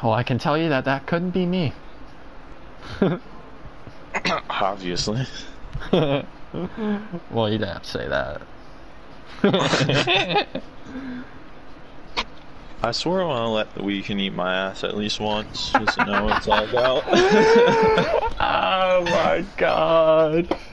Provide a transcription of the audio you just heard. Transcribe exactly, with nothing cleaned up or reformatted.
Well, I can tell you that that couldn't be me. Obviously. Well, you didn't have to say that. I swear I want to let the Weeknd eat my ass at least once, just to know what it's all about. Oh my god.